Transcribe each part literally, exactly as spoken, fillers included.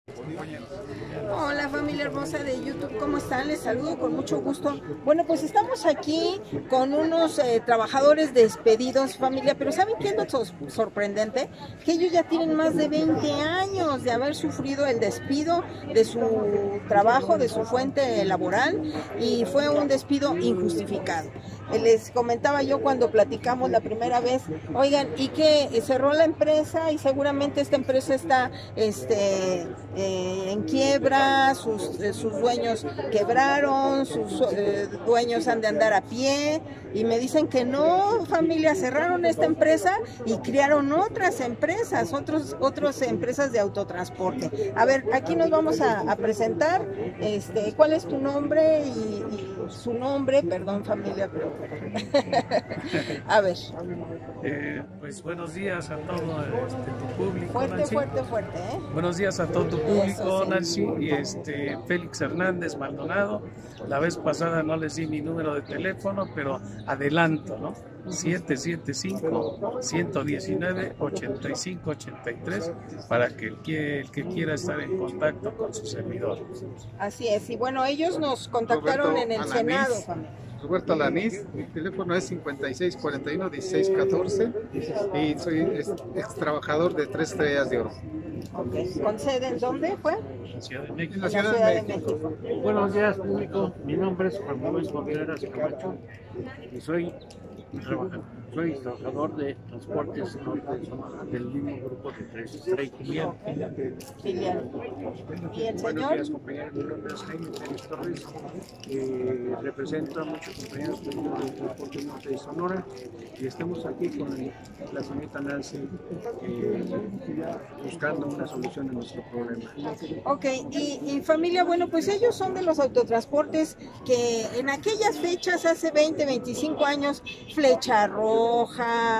Hola familia hermosa de YouTube, ¿cómo están? Les saludo con mucho gusto. Bueno, pues estamos aquí con unos eh, trabajadores despedidos, familia, pero ¿saben qué es lo sor- sorprendente? Que ellos ya tienen más de veinte años de haber sufrido el despido de su trabajo, de su fuente laboral, y fue un despido injustificado. Eh, Les comentaba yo cuando platicamos la primera vez, oigan, y que cerró la empresa y seguramente esta empresa está este, eh, en quiebra, sus, eh, sus dueños quebraron, sus eh, dueños han de andar a pie, y me dicen que no, familia, cerraron esta empresa y crearon otras empresas, otros, otras empresas de autotransporte. A ver, aquí nos vamos a, a presentar, este, ¿cuál es tu nombre y, y su nombre? Perdón familia, pero a ver. Eh, pues buenos días a todo este, tu público, Fuerte, Nancy. fuerte, fuerte, ¿eh? Buenos días a todo tu público, Eso, sí. Nancy. Y este, Félix Hernández Maldonado. La vez pasada no les di mi número de teléfono, pero adelanto, ¿no? siete siete cinco, uno uno nueve, ocho cinco ocho tres para que el, que el que quiera estar en contacto con su servidor. Así es, y bueno, ellos nos contactaron Roberto en el Alanís. Senado, familia. Roberto Alanís, mi teléfono es cincuenta y seis cuarenta y uno, dieciséis catorce y soy ex, ex trabajador de Tres Estrellas de Oro. Okay. ¿Con sede en dónde fue? En la Ciudad de En México. la En la Ciudad Ciudad de de México. México. Buenos días, público. Mi nombre es Juan Luis Contreras Camacho y soy, trabaja- soy trabajador de Transportes Norte Sonora del mismo grupo de Tres Estrellas. Filial. ¿Y el Buenos señor? días, compañeros. Mi nombre es Jaime Pérez Torres. Eh, represento a muchos compañeros del Transporte Norte de Sonora y estamos aquí con la señorita Nancy eh, buscando una solución a nuestro problema. Ok, y, y familia, bueno, pues ellos son de los autotransportes que en aquellas fechas, hace veinte, veinticinco años, Flecha Roja,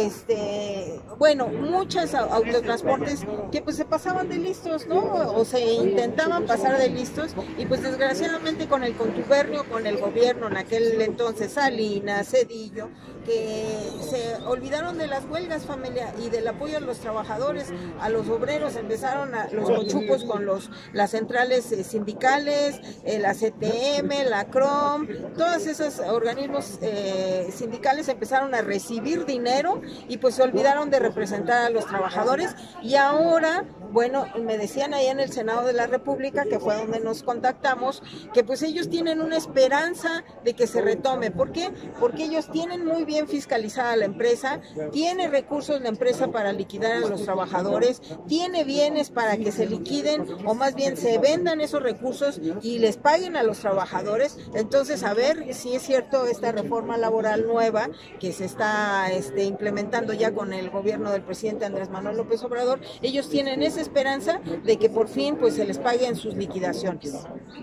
este, bueno, muchos au- autotransportes que pues se pasaban de listos, ¿no? O se intentaban pasar de listos, y pues desgraciadamente con el contubernio, con el gobierno en aquel entonces, Salinas, Cedillo, que se olvidaron de las huelgas, familia, y del apoyo a los trabajadores, a los obreros, empezaron a, los mochupos con los, las centrales eh, sindicales, eh, la C T M, la C R O M, todos esos organismos eh, sindicales empezaron a recibir dinero y pues se olvidaron de representar a los trabajadores, y ahora, bueno, me decían ahí en el Senado de la República, que fue donde nos contactamos, que pues ellos tienen una esperanza de que se retome. ¿Por qué? Porque ellos tienen muy bien fiscalizada la empresa, tiene recursos la empresa para liquidar a los trabajadores, tiene bienes para que se liquiden, o más bien se vendan esos recursos y les paguen a los trabajadores. Entonces, a ver si es cierto esta reforma laboral nueva que se está este, implementando ya con el gobierno del presidente Andrés Manuel López Obrador. Ellos tienen esa esperanza de que por fin pues se les paguen sus liquidaciones.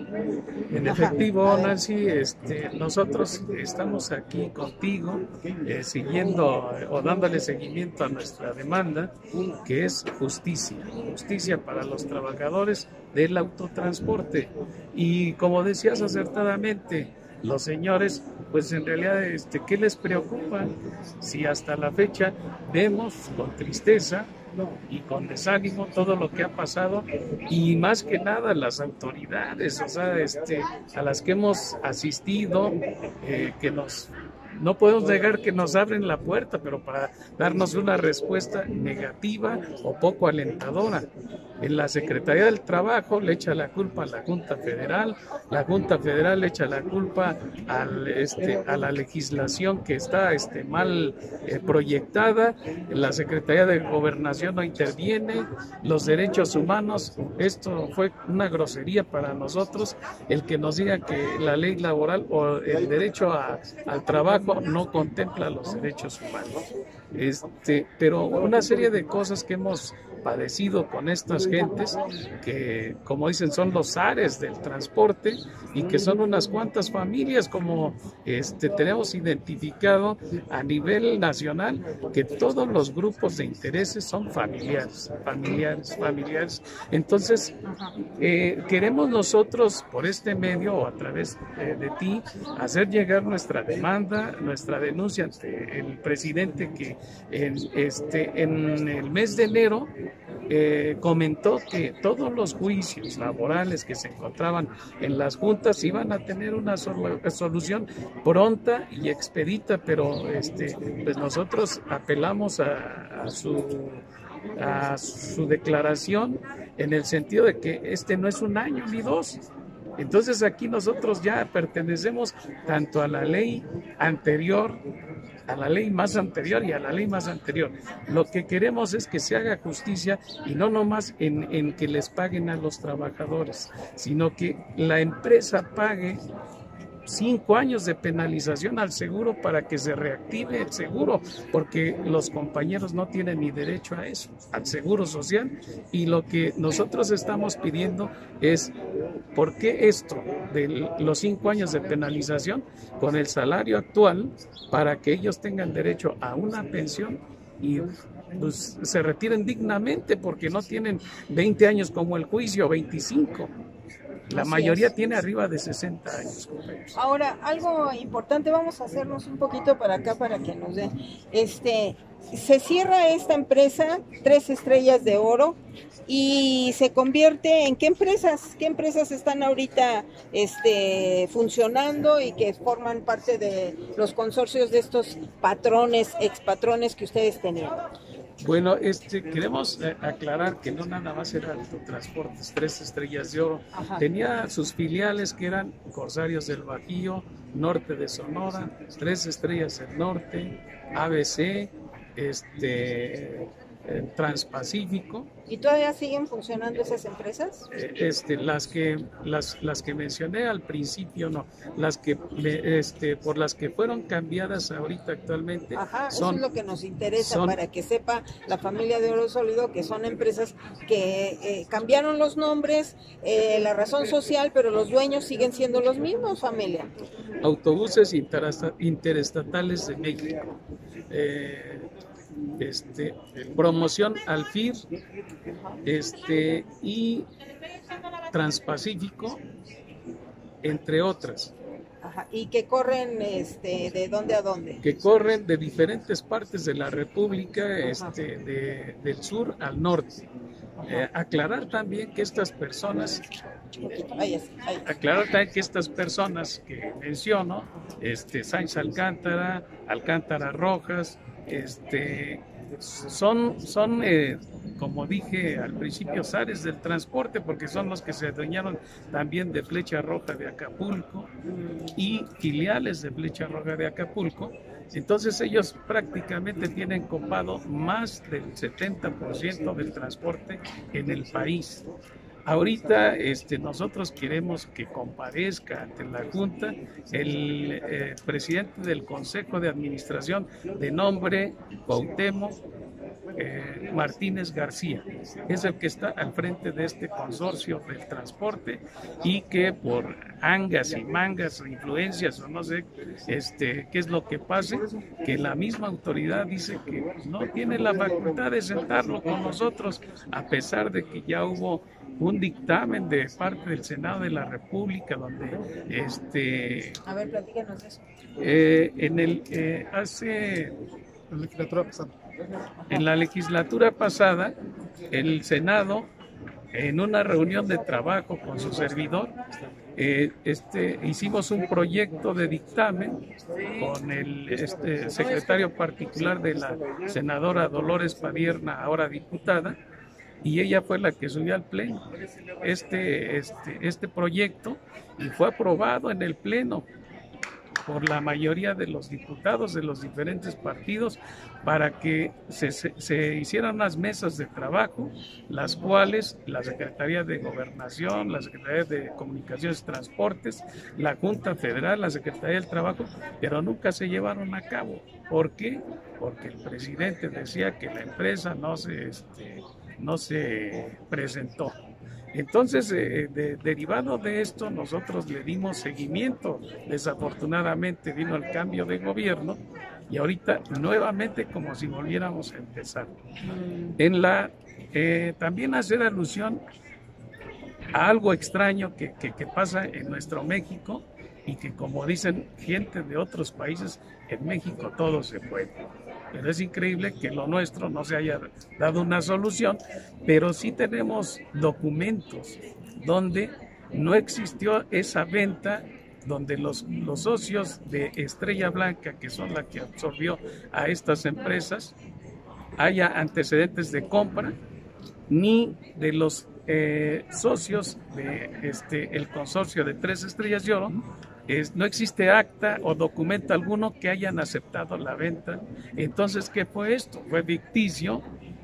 En Ajá, efectivo, a ver. Nancy, este, nosotros estamos aquí contigo eh, siguiendo eh, o dándole seguimiento a nuestra demanda, que es justicia, justicia para los trabajadores del autotransporte. Y como decías acertadamente, los señores, pues en realidad, este, ¿qué les preocupa? Si hasta la fecha vemos con tristeza y con desánimo todo lo que ha pasado, y más que nada las autoridades, o sea, este, a las que hemos asistido, eh, que nos no podemos negar que nos abren la puerta, pero para darnos una respuesta negativa o poco alentadora. En la Secretaría del Trabajo le echa la culpa a la Junta Federal, la Junta Federal le echa la culpa al, este, a la legislación que está este, mal eh, proyectada, la Secretaría de Gobernación no interviene, los derechos humanos, esto fue una grosería para nosotros, el que nos diga que la ley laboral o el derecho a, al trabajo no contempla los derechos humanos. Este, pero una serie de cosas que hemos padecido con estas gentes que, como dicen, son los ares del transporte y que son unas cuantas familias, como este, tenemos identificado a nivel nacional, que todos los grupos de intereses son familiares, familiares, familiares. Entonces, eh, queremos nosotros, por este medio o a través eh, de ti, hacer llegar nuestra demanda, nuestra denuncia ante el presidente, que en, este, en el mes de enero eh, comentó que todos los juicios laborales que se encontraban en las juntas iban a tener una sol- solución pronta y expedita, pero este, pues nosotros apelamos a, a su a su declaración en el sentido de que este no es un año ni dos. Entonces aquí nosotros ya pertenecemos tanto a la ley anterior, a la ley más anterior y a la ley más anterior. Lo que queremos es que se haga justicia y no nomás en, en que les paguen a los trabajadores, sino que la empresa pague cinco años de penalización al seguro para que se reactive el seguro, porque los compañeros no tienen ni derecho a eso, al seguro social. Y lo que nosotros estamos pidiendo es, ¿por qué esto de los cinco años de penalización con el salario actual para que ellos tengan derecho a una pensión y pues, se retiren dignamente, porque no tienen veinte años como el juicio, veinticinco? La Así mayoría es. tiene arriba de sesenta años, compañeros. Ahora, algo importante, vamos a hacernos un poquito para acá para que nos den. Este, se cierra esta empresa, Tres Estrellas de Oro, y se convierte en qué empresas, qué empresas están ahorita este, funcionando y que forman parte de los consorcios de estos patrones, expatrones que ustedes tenían. Bueno, este, queremos eh, aclarar que no nada más era Autotransportes, Tres Estrellas de Oro. Ajá. Tenía sus filiales que eran Corsarios del Bajío, Norte de Sonora, Tres Estrellas del Norte, A B C, este, eh, Transpacífico. ¿Y todavía siguen funcionando esas empresas? Eh, Este, las que las las que mencioné al principio no, las que me- este por las que fueron cambiadas ahorita actualmente Ajá, eso son es lo que nos interesa son- para que sepa la familia de Oro Sólido que son empresas que eh, cambiaron los nombres, eh, la razón social, pero los dueños siguen siendo los mismos, familia. Autobuses interesta- Interestatales de México, eh, este, promoción Alfir, este, y Transpacífico, entre otras, Ajá, y que corren este, de dónde a dónde. que corren de diferentes partes de la República, este, de- del sur al norte. Eh, aclarar también que estas personas Un poquito, ahí es, ahí es. Aclarar también que estas personas que menciono, este, Sáenz Alcántara, Alcántara Rojas, este, son, son eh, como dije al principio, zares del transporte, porque son los que se adueñaron también de Flecha Roja de Acapulco y filiales de Flecha Roja de Acapulco. Entonces ellos prácticamente tienen copado más del setenta por ciento del transporte en el país. Ahorita este, nosotros queremos que comparezca ante la Junta el eh, presidente del Consejo de Administración de nombre Cuauhtémoc eh, Martínez García. Es el que está al frente de este consorcio del transporte y que por angas y mangas o influencias o no sé este, qué es lo que pase, que la misma autoridad dice que no tiene la facultad de sentarlo con nosotros, a pesar de que ya hubo un dictamen de parte del Senado de la República donde este A ver, platícanos eso. eh, en el eh, hace La legislatura pasada. en la legislatura pasada el Senado, en una reunión de trabajo con su servidor, eh, este, hicimos un proyecto de dictamen con el este, secretario particular de la senadora Dolores Padierna, ahora diputada, y ella fue la que subió al pleno este, este, este proyecto y fue aprobado en el pleno por la mayoría de los diputados de los diferentes partidos para que se, se, se hicieran unas mesas de trabajo, las cuales la Secretaría de Gobernación, la Secretaría de Comunicaciones y Transportes, la Junta Federal, la Secretaría del Trabajo, pero nunca se llevaron a cabo. ¿Por qué? Porque el presidente decía que la empresa no se, este, no se presentó. Entonces, eh, de, derivado de esto, nosotros le dimos seguimiento. Desafortunadamente vino el cambio de gobierno y ahorita nuevamente como si volviéramos a empezar. En la, eh, también hacer alusión a algo extraño que, que, que pasa en nuestro México y que, como dicen gente de otros países, en México todo se puede. pero es increíble que lo nuestro no se haya dado una solución, pero sí tenemos documentos donde no existió esa venta, donde los, los socios de Estrella Blanca, que son la que absorbió a estas empresas, haya antecedentes de compra, ni de los eh, socios de este, el consorcio de Tres Estrellas de Oro. Es, no existe acta o documento alguno que hayan aceptado la venta. Entonces, ¿qué fue esto? Fue ficticio.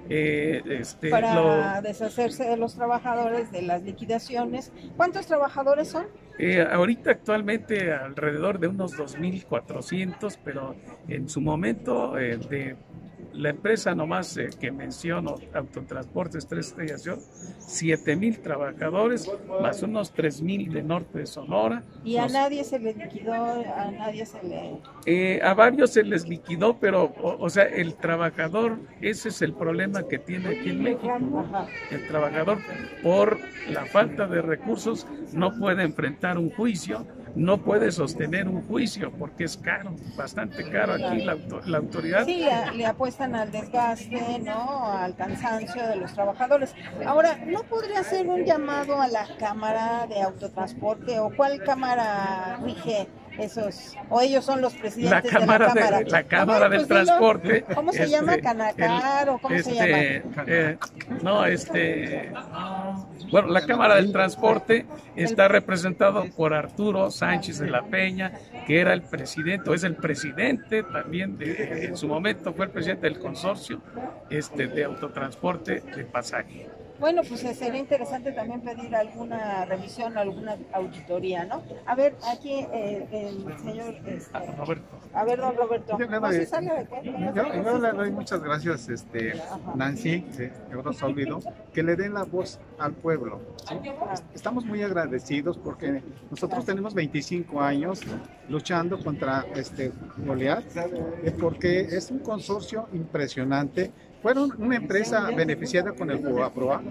Eh, este, para lo, deshacerse de los trabajadores, de las liquidaciones. ¿Cuántos trabajadores son? Eh, ahorita actualmente alrededor de unos dos mil cuatrocientos, pero en su momento eh, de la empresa nomás eh, que menciono, Autotransportes Tres Estrellas de Oro, siete mil trabajadores, más unos tres mil de norte de Sonora. ¿Y a Nos, nadie se le liquidó, a nadie se le...? Eh, a varios se les liquidó, pero, o, o sea, el trabajador, ese es el problema que tiene aquí en México. Ajá. El trabajador, por la falta de recursos, no puede enfrentar un juicio, no puede sostener un juicio, porque es caro, bastante caro aquí la, la autoridad. Sí, le, le apuestan al desgaste, ¿no? Al cansancio de los trabajadores. Ahora, ¿no podría ser un llamado a la Cámara de Autotransporte, o cuál Cámara rige esos, o ellos son los presidentes la cámara de la Cámara? De, la Cámara ver, del pues, Transporte. Dilo, ¿cómo se este, llama? ¿Canacar el, o cómo este, se llama? Eh, no, este... Bueno, la Cámara del Transporte está representado por Arturo Sánchez de la Peña, que era el presidente, o es el presidente también, de, en su momento fue el presidente del consorcio este, de autotransporte de pasaje. Bueno, pues sería interesante también pedir alguna revisión, alguna auditoría, ¿no? A ver, aquí eh, el señor... Este, Roberto. A ver, don Roberto. Yo, ¿No se sale de qué? yo, yo le doy muchas gracias, este, Nancy, de Eurosólido, que le den la voz al pueblo. ¿Sí? Estamos muy agradecidos porque nosotros tenemos veinticinco años luchando contra este Goliat, porque es un consorcio impresionante. Fueron una empresa beneficiada con el FOBAPROA,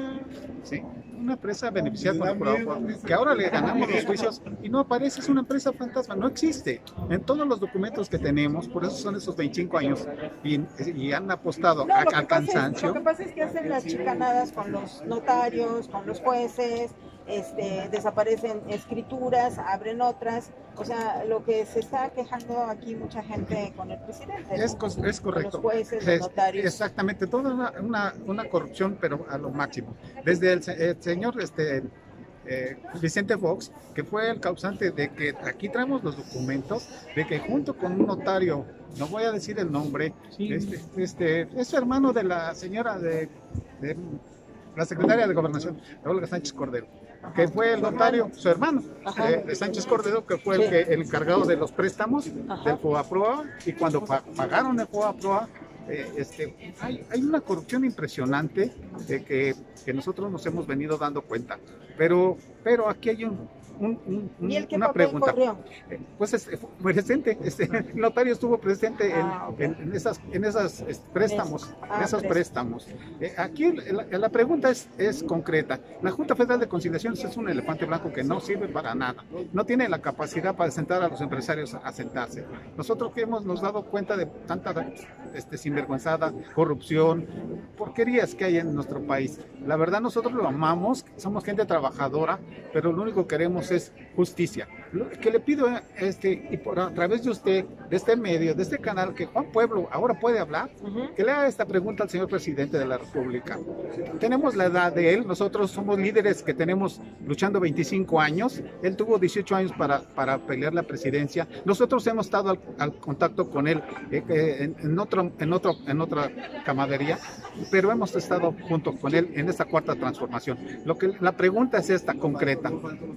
¿sí? Una empresa beneficiada con el FOBAPROA, que ahora le ganamos los juicios y no aparece, es una empresa fantasma, no existe. En todos los documentos que tenemos, por eso son esos veinticinco años, y, y han apostado no, a, lo que al cansancio. Es, lo que pasa es que hacen las chicanadas con los notarios, con los jueces, este, desaparecen escrituras, abren otras. O sea, lo que se está quejando aquí mucha gente con el presidente, ¿no? Es, es correcto. Con los jueces, los notarios. Exactamente, toda una, una, una corrupción, pero a lo máximo. Desde el, el señor este, eh, Vicente Fox, que fue el causante de que aquí traemos los documentos, de que junto con un notario, no voy a decir el nombre, sí. este, este, es hermano de la señora de, de la secretaria de Gobernación, Olga Sánchez Cordero, que fue el notario, su hermano, eh, de Sánchez Cordero, que fue el, que, el encargado de los préstamos Ajá. del FOBAPROA, y cuando pa pagaron el FOBAPROA, eh, este, hay, hay una corrupción impresionante de que, que nosotros nos hemos venido dando cuenta, pero, pero aquí hay un... Un, un, un, ¿Y el una pregunta. Corrió? Pues este, fue presente, este, el notario estuvo presente ah, en, okay. en, en esas, en esas este, préstamos, ah, en esos préstamos. Eh, aquí la, la pregunta es, es concreta. La Junta Federal de Conciliaciones es un elefante blanco que no sirve para nada. No tiene la capacidad para sentar a los empresarios a, a sentarse. Nosotros que hemos nos dado cuenta de tanta este, sinvergüenzada, corrupción, porquerías que hay en nuestro país. La verdad nosotros lo amamos, somos gente trabajadora, pero lo único que queremos es justicia. Lo que le pido este, y por a través de usted, de este medio, de este canal, que Juan Pueblo ahora puede hablar, uh-huh. que le haga esta pregunta al señor presidente de la República. Tenemos la edad de él, nosotros somos líderes que tenemos luchando veinticinco años, él tuvo dieciocho años para, para pelear la presidencia, nosotros hemos estado al, al contacto con él eh, eh, en, en, otro, en, otro, en otra camaradería, pero hemos estado junto con él en esta cuarta transformación. Lo que, la pregunta es esta, concreta.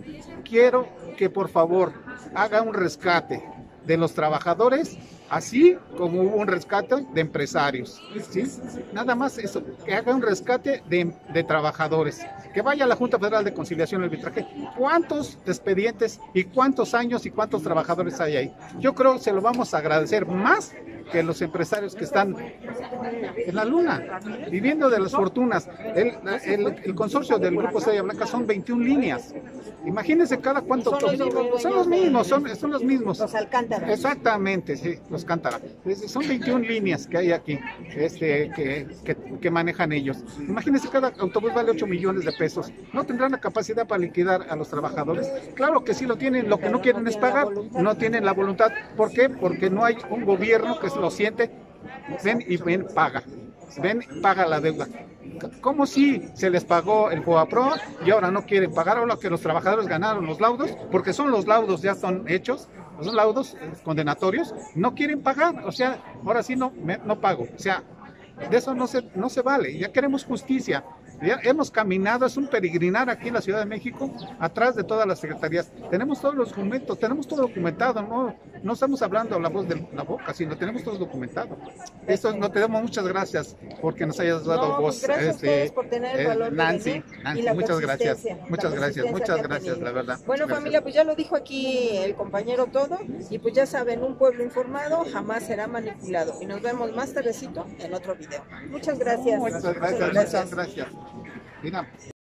Quiero que por favor haga un rescate de los trabajadores, así como hubo un rescate de empresarios, ¿sí? Nada más eso, que haga un rescate de, de trabajadores, que vaya a la Junta Federal de Conciliación y Arbitraje. ¿Cuántos expedientes y cuántos años y cuántos trabajadores hay ahí? Yo creo que se lo vamos a agradecer más que los empresarios que están en la luna, viviendo de las fortunas. El, el, el consorcio del Grupo Estrella Blanca son veintiuna líneas. Imagínense cada cuánto... Son los mismos, son los mismos, son, son los mismos. Los Alcántara. Exactamente, sí, los Cántara. Son veintiuna líneas que hay aquí, este, que, que, que manejan ellos. Imagínense, cada autobús vale ocho millones de pesos. ¿No tendrán la capacidad para liquidar a los trabajadores? Claro que sí lo tienen, lo que no quieren es pagar, no tienen la voluntad. ¿Por qué? Porque no hay un gobierno que se lo siente, ven y ven, paga, ven, paga la deuda. ¿Cómo si se les pagó el FOBAPROA y ahora no quieren pagar? Ahora que los trabajadores ganaron los laudos, porque son los laudos, ya son hechos, los laudos condenatorios, no quieren pagar, o sea, ahora sí no, me, no pago, o sea, de eso no se, no se vale, ya queremos justicia. Ya hemos caminado, es un peregrinar aquí en la Ciudad de México, atrás de todas las secretarías. Tenemos todos los documentos, tenemos todo documentado, no, no estamos hablando a la voz de la boca, sino tenemos todo documentado. Esto no te damos muchas gracias porque nos hayas dado no, voz. Gracias este, a ustedes por tener el valor eh, Nancy, de venir Nancy y la muchas gracias, muchas gracias, muchas gracias, la verdad. Bueno, familia, pues ya lo dijo aquí el compañero todo, y pues ya saben, un pueblo informado jamás será manipulado. Y nos vemos más tardecito en otro video. Muchas gracias. Muchas gracias, muchas gracias. Muchas gracias. Mira.